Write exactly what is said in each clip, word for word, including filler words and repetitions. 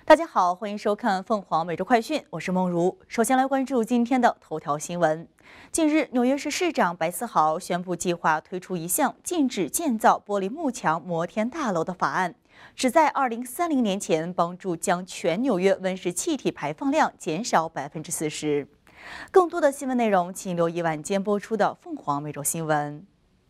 大家好，欢迎收看凤凰每周快讯，我是梦如。首先来关注今天的头条新闻。近日，纽约市市长白思豪宣布计划推出一项禁止建造玻璃幕墙摩天大楼的法案，旨在二零三零年前帮助将全纽约温室气体排放量减少百分之四十。更多的新闻内容，请留意晚间播出的凤凰每周新闻。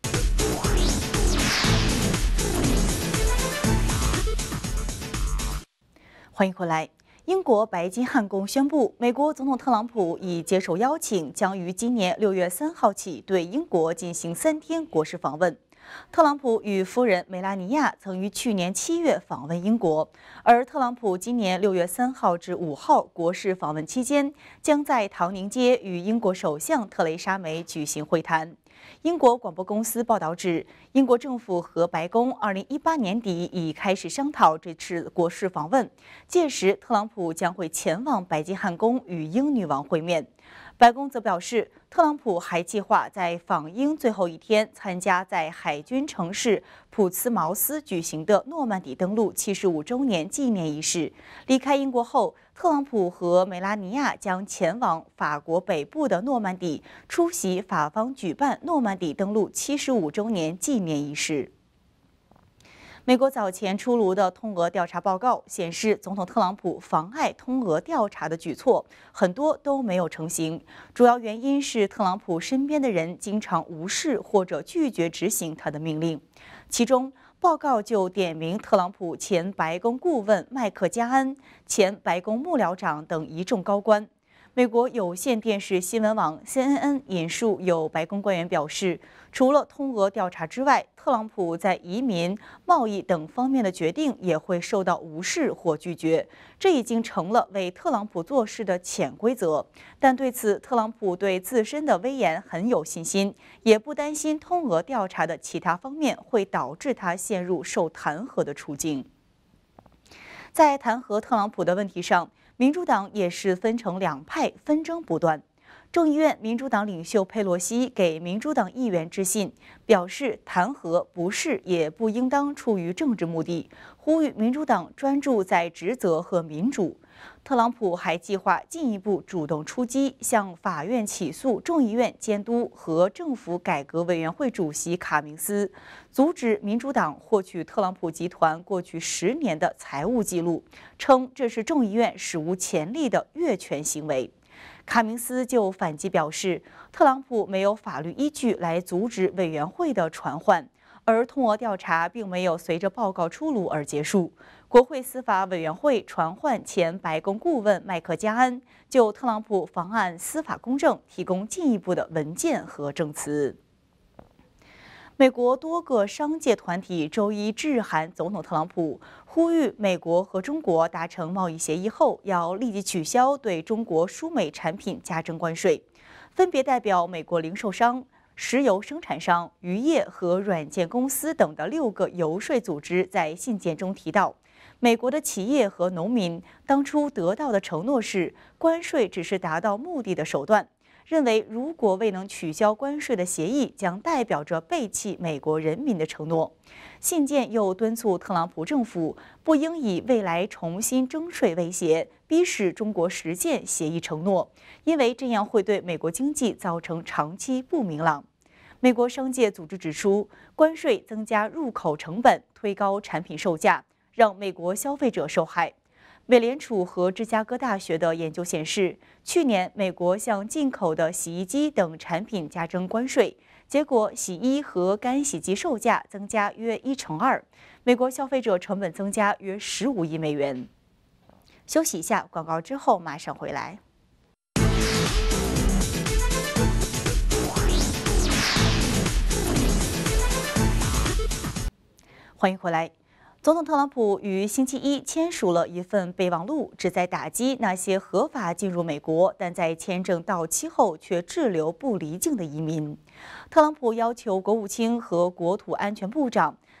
欢迎回来。英国白金汉宫宣布，美国总统特朗普已接受邀请，将于今年六月三号起对英国进行三天国事访问。特朗普与夫人梅拉尼亚曾于去年七月访问英国，而特朗普今年六月三号至五号国事访问期间，将在唐宁街与英国首相特蕾莎梅举行会谈。 英国广播公司报道指，英国政府和白宫二零一八年底已开始商讨这次国事访问，届时特朗普将会前往白金汉宫与英女王会面。白宫则表示，特朗普还计划在访英最后一天参加在海军城市普茨茅斯举行的诺曼底登陆七十五周年纪念仪式。离开英国后， 特朗普和梅拉尼亚将前往法国北部的诺曼底，出席法方举办诺曼底登陆七十五周年纪念仪式。美国早前出炉的通俄调查报告显示，总统特朗普妨碍通俄调查的举措很多都没有成型，主要原因是特朗普身边的人经常无视或者拒绝执行他的命令，其中 报告就点名特朗普前白宫顾问麦克加恩、前白宫幕僚长等一众高官。美国有线电视新闻网 C N N 引述有白宫官员表示，除了通俄调查之外，特朗普在移民、贸易等方面的决定也会受到无视或拒绝，这已经成了为特朗普做事的潜规则。但对此，特朗普对自身的威严很有信心，也不担心通俄调查的其他方面会导致他陷入受弹劾的处境。在弹劾特朗普的问题上， 民主党也是分成两派，纷争不断。众议院民主党领袖佩洛西给民主党议员致信，表示弹劾不是也不应当出于政治目的，呼吁民主党专注在职责和民主。特朗普还计划进一步主动出击，向法院起诉众议院监督和政府改革委员会主席卡明斯，阻止民主党获取特朗普集团过去十年的财务记录，称这是众议院史无前例的越权行为。卡明斯就反击表示，特朗普没有法律依据来阻止委员会的传唤，而通俄调查并没有随着报告出炉而结束。 国会司法委员会传唤前白宫顾问麦克加恩，就特朗普妨碍司法公正提供进一步的文件和证词。美国多个商界团体周一致函总统特朗普，呼吁美国和中国达成贸易协议后，要立即取消对中国输美产品加征关税。分别代表美国零售商、 石油生产商、渔业和软件公司等的六个游说组织在信件中提到，美国的企业和农民当初得到的承诺是，关税只是达到目的的手段。认为如果未能取消关税的协议，将代表着背弃美国人民的承诺。信件又敦促特朗普政府不应以未来重新征税威胁，逼使中国实现协议承诺，因为这样会对美国经济造成长期不明朗。 美国商界组织指出，关税增加入口成本，推高产品售价，让美国消费者受害。美联储和芝加哥大学的研究显示，去年美国向进口的洗衣机等产品加征关税，结果洗衣和干洗机售价增加约一成二，美国消费者成本增加约十五亿美元。休息一下，广告之后马上回来。 欢迎回来。总统特朗普于星期一签署了一份备忘录，旨在打击那些合法进入美国，但在签证到期后却滞留不离境的移民。特朗普要求国务卿和国土安全部长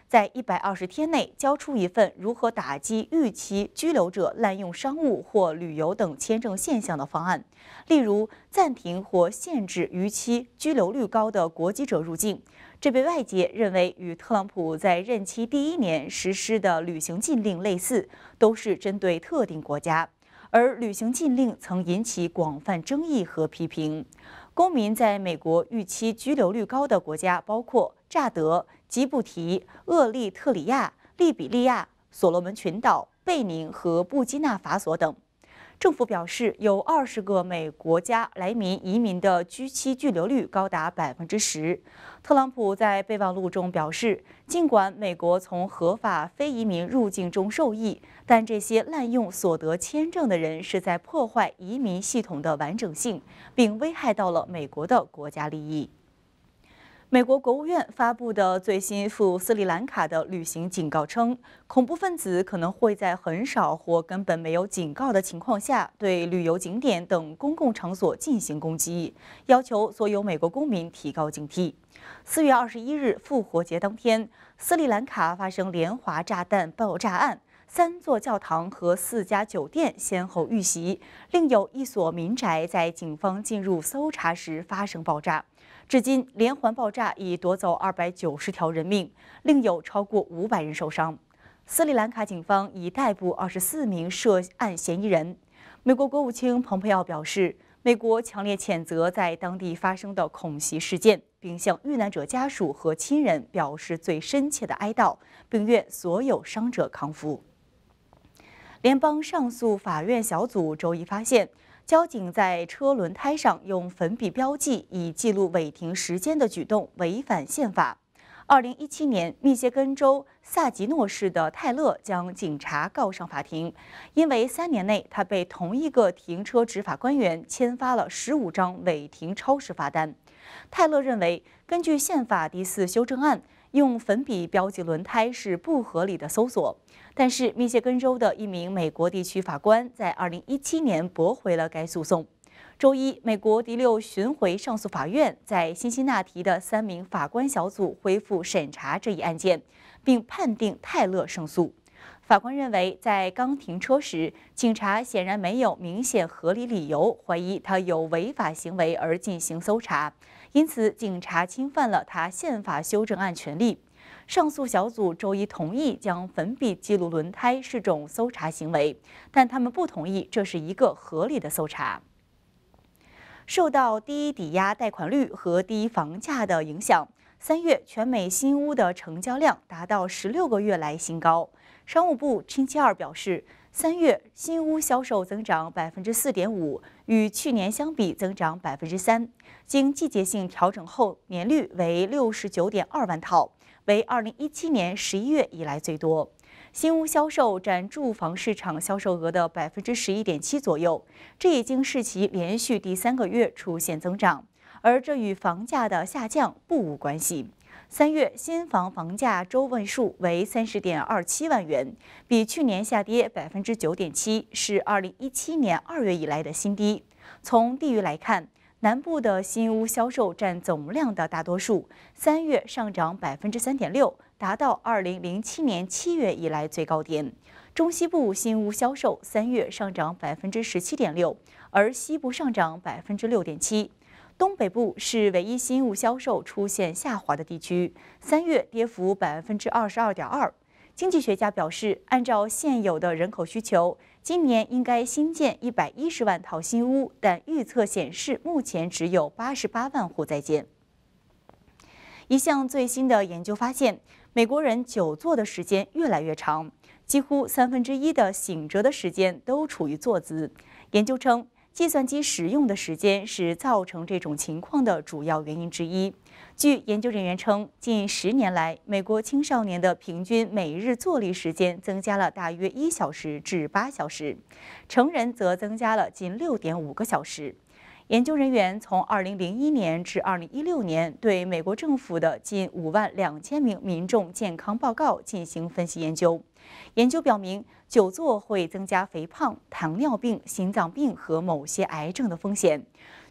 在一百二十天内交出一份如何打击逾期居留者滥用商务或旅游等签证现象的方案，例如暂停或限制逾期居留率高的国籍者入境。这被外界认为与特朗普在任期第一年实施的旅行禁令类似，都是针对特定国家。而旅行禁令曾引起广泛争议和批评。公民在美国逾期居留率高的国家包括乍得、吉布提、厄立特里亚、利比利亚、所罗门群岛、贝宁和布基纳法索等。政府表示，有二十个美国家来民移民的居期居留率高达百分之十。特朗普在备忘录中表示，尽管美国从合法非移民入境中受益，但这些滥用所得签证的人是在破坏移民系统的完整性，并危害到了美国的国家利益。美国国务院发布的最新赴斯里兰卡的旅行警告称，恐怖分子可能会在很少或根本没有警告的情况下对旅游景点等公共场所进行攻击，要求所有美国公民提高警惕。四月二十一日复活节当天，斯里兰卡发生连环炸弹爆炸案，三座教堂和四家酒店先后遇袭，另有一所民宅在警方进入搜查时发生爆炸。至今，连环爆炸已夺走二百九十条人命，另有超过五百人受伤。斯里兰卡警方已逮捕二十四名涉案嫌疑人。美国国务卿蓬佩奥表示，美国强烈谴责在当地发生的恐袭事件，并向遇难者家属和亲人表示最深切的哀悼，并愿所有伤者康复。联邦上诉法院小组周一发现，交警在车轮胎上用粉笔标记以记录违停时间的举动违反宪法。二零一七年，密歇根州萨吉诺市的泰勒将警察告上法庭，因为三年内他被同一个停车执法官员签发了十五张违停超时罚单。泰勒认为，根据宪法第四修正案，用粉笔标记轮胎是不合理的搜索。但是，密歇根州的一名美国地区法官在二零一七年驳回了该诉讼。周一，美国第六巡回上诉法院在辛辛那提的三名法官小组恢复审查这一案件，并判定泰勒胜诉。法官认为，在刚停车时，警察显然没有明显合理理由怀疑他有违法行为而进行搜查，因此警察侵犯了他宪法修正案权利。上诉小组周一同意将粉笔记录轮胎是种搜查行为，但他们不同意这是一个合理的搜查。受到低抵押贷款率和低房价的影响，三月全美新屋的成交量达到十六个月来新高。商务部星期二表示，三月新屋销售增长百分之四点五，与去年相比增长百分之三。经季节性调整后，年率为六十九点二万套，为二零一七年十一月以来最多。新屋销售占住房市场销售额的百分之十一点七左右，这已经是其连续第三个月出现增长，而这与房价的下降不无关系。三月新房房价周位数为三十点二七万元，比去年下跌百分之九点七，是二零一七年二月以来的新低。从地域来看，南部的新屋销售占总量的大多数，三月上涨百分之三点六，达到二零零七年七月以来最高点。中西部新屋销售三月上涨百分之十七点六，而西部上涨百分之六点七。东北部是唯一新屋销售出现下滑的地区，三月跌幅百分之二十二点二。经济学家表示，按照现有的人口需求，今年应该新建一百一十万套新屋，但预测显示目前只有八十八万户在建。一项最新的研究发现，美国人久坐的时间越来越长，几乎三分之一的醒着的时间都处于坐姿。研究称，计算机使用的时间是造成这种情况的主要原因之一。据研究人员称，近十年来，美国青少年的平均每日坐立时间增加了大约一小时至八小时，成人则增加了近六点五个小时。研究人员从二零零一年至二零一六年对美国政府的近五万两千名民众健康报告进行分析研究。研究表明，久坐会增加肥胖、糖尿病、心脏病和某些癌症的风险。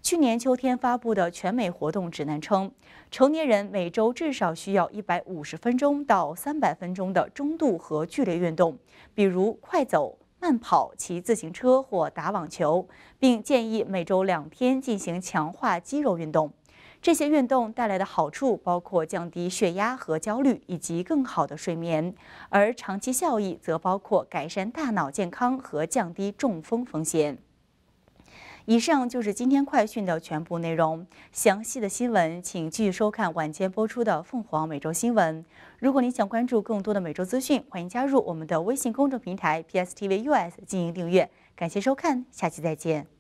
去年秋天发布的全美活动指南称，成年人每周至少需要一百五十分钟到三百分钟的中度和剧烈运动，比如快走、慢跑、骑自行车或打网球，并建议每周两天进行强化肌肉运动。这些运动带来的好处包括降低血压和焦虑，以及更好的睡眠，而长期效益则包括改善大脑健康和降低中风风险。以上就是今天快讯的全部内容。详细的新闻，请继续收看晚间播出的凤凰美洲新闻。如果你想关注更多的美洲资讯，欢迎加入我们的微信公众平台 P S T V U S 进行订阅。感谢收看，下期再见。